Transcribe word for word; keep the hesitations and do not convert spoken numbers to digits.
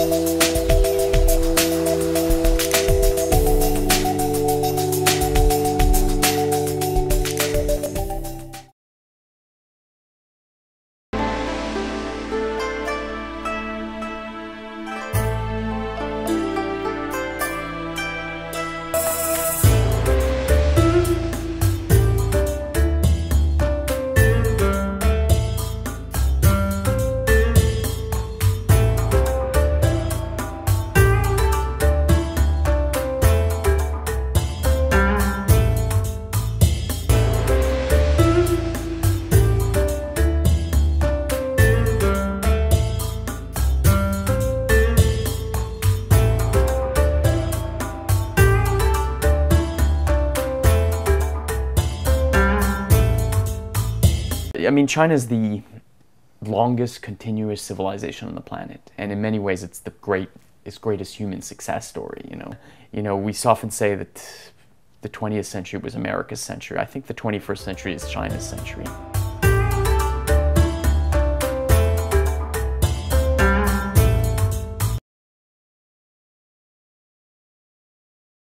I mean, China is the longest continuous civilization on the planet, and in many ways, it's the great, its greatest human success story. You know, you know, we often say that the twentieth century was America's century. I think the twenty-first century is China's century.